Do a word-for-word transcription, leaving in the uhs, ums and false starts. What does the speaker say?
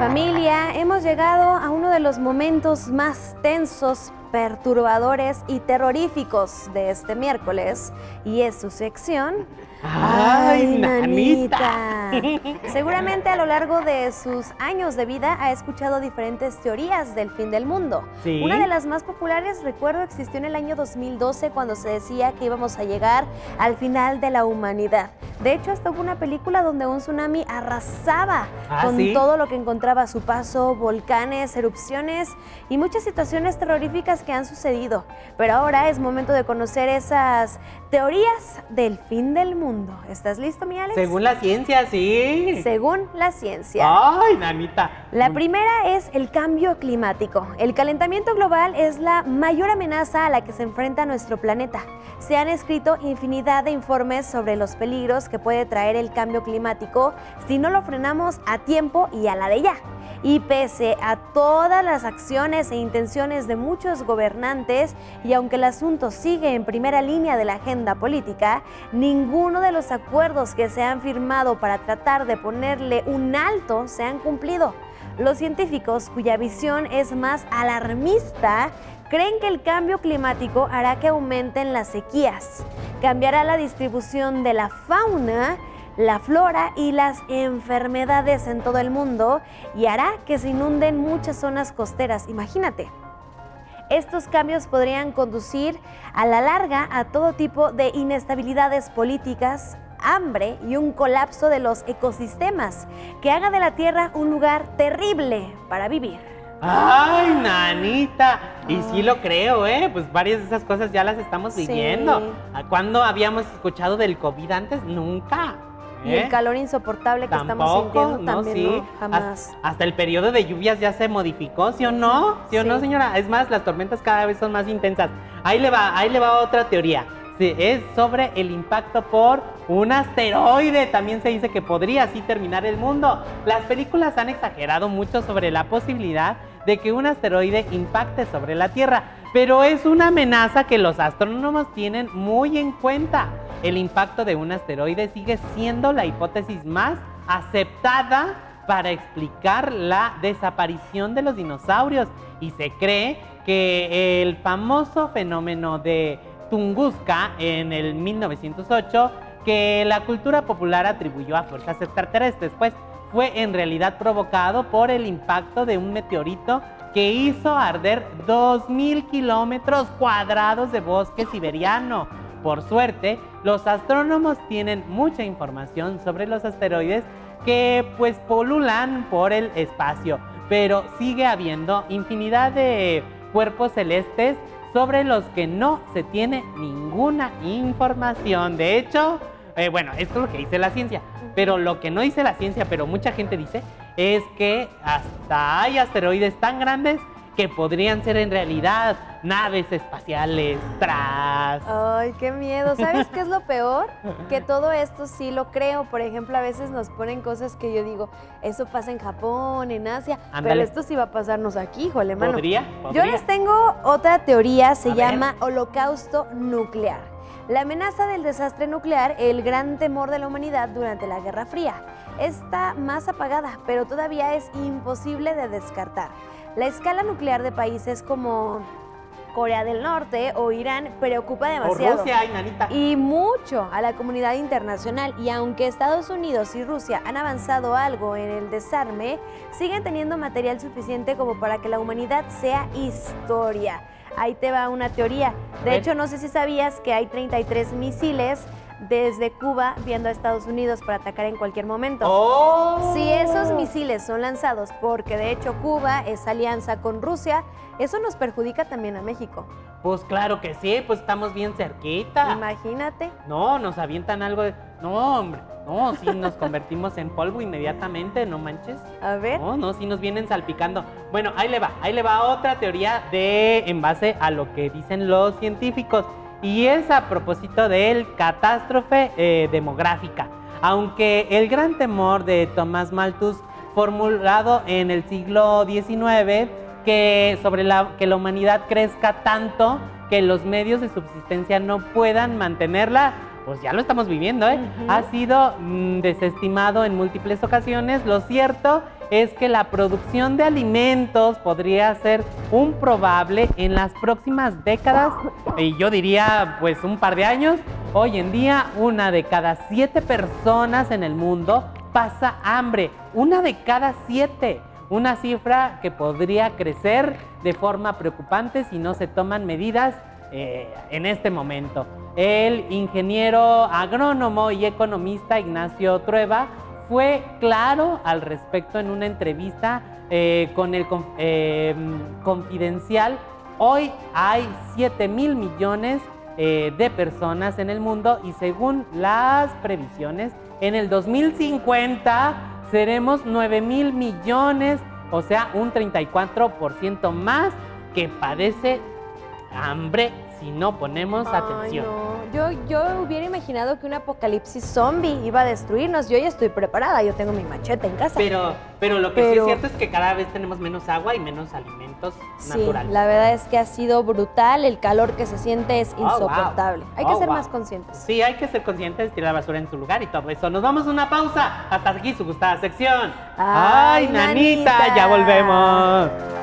familia, hemos llegado a uno de los momentos más tensos, perturbadores y terroríficos de este miércoles, y es su sección ¡Ay, nanita! Seguramente a lo largo de sus años de vida ha escuchado diferentes teorías del fin del mundo. ¿Sí? Una de las más populares, recuerdo, existió en el año dos mil doce cuando se decía que íbamos a llegar al final de la humanidad. De hecho, hasta hubo una película donde un tsunami arrasaba ¿Ah, con sí? todo lo que encontraba a su paso, volcanes, erupciones y muchas situaciones terroríficas que han sucedido. Pero ahora es momento de conocer esas teorías del fin del mundo. ¿Estás listo, mi Alex? Según la ciencia, sí. Según la ciencia. ¡Ay, nanita! La primera es el cambio climático. El calentamiento global es la mayor amenaza a la que se enfrenta nuestro planeta. Se han escrito infinidad de informes sobre los peligros que puede traer el cambio climático si no lo frenamos a tiempo y a la de ya. Y pese a todas las acciones e intenciones de muchos gobernantes, y aunque el asunto sigue en primera línea de la agenda política, ninguno de los acuerdos que se han firmado para tratar de ponerle un alto se han cumplido. Los científicos, cuya visión es más alarmista, creen que el cambio climático hará que aumenten las sequías, cambiará la distribución de la fauna, la flora y las enfermedades en todo el mundo y hará que se inunden muchas zonas costeras. Imagínate. Estos cambios podrían conducir a la larga a todo tipo de inestabilidades políticas, hambre y un colapso de los ecosistemas que haga de la Tierra un lugar terrible para vivir. ¡Ay, nanita! Y sí lo creo, ¿eh? Pues varias de esas cosas ya las estamos viviendo. Sí. ¿Cuándo habíamos escuchado del COVID antes? Nunca. Y ¿Eh? el calor insoportable que Tampoco, estamos sintiendo no, también, sí. no, jamás. Hasta, hasta el periodo de lluvias ya se modificó, ¿sí o no? ¿Sí o Sí. no, señora? Es más, las tormentas cada vez son más intensas. Ahí le va, ahí le va otra teoría. Sí, es sobre el impacto por un asteroide. También se dice que podría así terminar el mundo. Las películas han exagerado mucho sobre la posibilidad de que un asteroide impacte sobre la Tierra, pero es una amenaza que los astrónomos tienen muy en cuenta. El impacto de un asteroide sigue siendo la hipótesis más aceptada para explicar la desaparición de los dinosaurios, y se cree que el famoso fenómeno de Tunguska en el mil novecientos ocho, que la cultura popular atribuyó a fuerzas extraterrestres, pues fue en realidad provocado por el impacto de un meteorito que hizo arder dos mil kilómetros cuadrados de bosque siberiano. Por suerte, los astrónomos tienen mucha información sobre los asteroides que pues polulan por el espacio, pero sigue habiendo infinidad de cuerpos celestes sobre los que no se tiene ninguna información. De hecho, eh, bueno, esto es lo que dice la ciencia, pero lo que no dice la ciencia, pero mucha gente dice, es que hasta hay asteroides tan grandes que podrían ser en realidad naves espaciales tras. Ay, qué miedo. ¿Sabes qué es lo peor? Que todo esto sí lo creo. Por ejemplo, a veces nos ponen cosas que yo digo, eso pasa en Japón, en Asia, Ándale. pero esto sí va a pasarnos aquí, híjole, mano. ¿Podría? Yo ¿Podría? les tengo otra teoría, se A llama holocausto nuclear. La amenaza del desastre nuclear, el gran temor de la humanidad durante la Guerra Fría. Está más apagada, pero todavía es imposible de descartar. La escala nuclear de países como Corea del Norte o Irán preocupa demasiado. O Rusia, ay, nanita. Y mucho a la comunidad internacional. Y aunque Estados Unidos y Rusia han avanzado algo en el desarme, siguen teniendo material suficiente como para que la humanidad sea historia. Ahí te va una teoría. De hecho, no sé si sabías que hay treinta y tres misiles desde Cuba viendo a Estados Unidos para atacar en cualquier momento. ¡Oh! Si esos misiles son lanzados porque de hecho Cuba es alianza con Rusia, eso nos perjudica también a México. Pues claro que sí, pues estamos bien cerquita. Imagínate. No, nos avientan algo de... No, hombre, no, sí nos convertimos en polvo inmediatamente, no manches. A ver. No, no, sí nos vienen salpicando. Bueno, ahí le va, ahí le va otra teoría de en base a lo que dicen los científicos. Y es a propósito del catástrofe eh, demográfica. Aunque el gran temor de Thomas Malthus, formulado en el siglo diecinueve, que sobre la, que la humanidad crezca tanto que los medios de subsistencia no puedan mantenerla, pues ya lo estamos viviendo, ¿eh? Ujú. Ha sido mm, desestimado en múltiples ocasiones. Lo cierto es que la producción de alimentos podría ser un probable en las próximas décadas, y yo diría pues un par de años. Hoy en día, una de cada siete personas en el mundo pasa hambre. Una de cada siete. Una cifra que podría crecer de forma preocupante si no se toman medidas eh, en este momento. El ingeniero agrónomo y economista Ignacio Trueba fue claro al respecto en una entrevista eh, con el eh, Confidencial. Hoy hay siete mil millones eh, de personas en el mundo y según las previsiones, en el dos mil cincuenta seremos nueve mil millones, o sea, un treinta y cuatro por ciento más que padece hambre si no ponemos Ay, atención. no. Yo, yo hubiera imaginado que un apocalipsis zombie iba a destruirnos. Yo ya estoy preparada, yo tengo mi machete en casa. Pero, pero lo que sí Pero- es cierto es que cada vez tenemos menos agua y menos alimentos Sí, naturales. la verdad es que ha sido brutal, el calor que se siente es Oh, wow. insoportable. Hay que Oh, ser wow. más conscientes. Sí, hay que ser conscientes, tirar la basura en su lugar y todo eso. Nos vamos a una pausa. Hasta aquí su gustada sección. Ay, ¡Ay, nanita! nanita! Ya volvemos.